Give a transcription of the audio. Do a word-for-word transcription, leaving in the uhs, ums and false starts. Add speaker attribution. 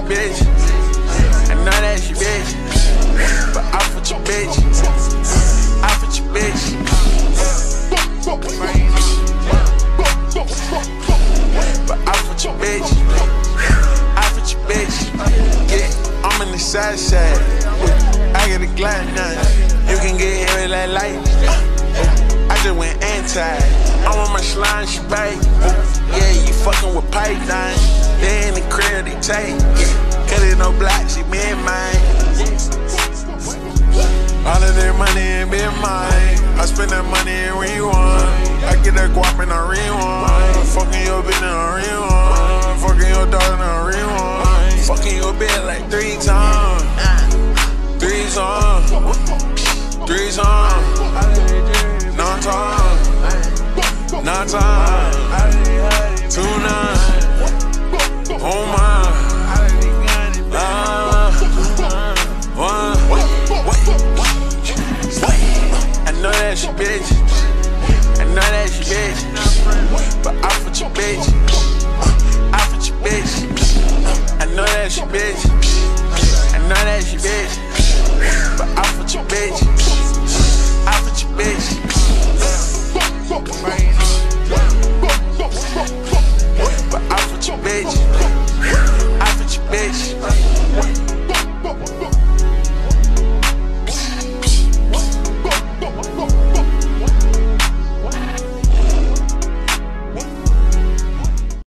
Speaker 1: bitch. I know that she bitch. But I fuck your bitch. I fuck your bitch. But I fuck your bitch. I fuck your bitch. Yeah, I'm in the side side. I get a glass now. You can get hit with that light. I just went anti. I'm on my slime, she bite. Yeah, you fucking with pipeline. They in the crib, they take. Cause it no black, she been mine. All of their money ain't been mine. I spend that money and rewind. I get that guap and I rewind. Fucking your bitch and I